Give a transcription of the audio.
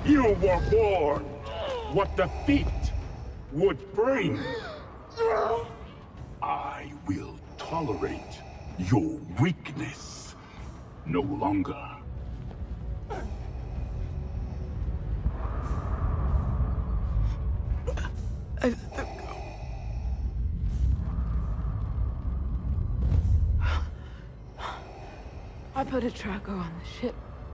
You were warned what defeat would bring. I will tolerate your weakness no longer. I put a tracker on the ship.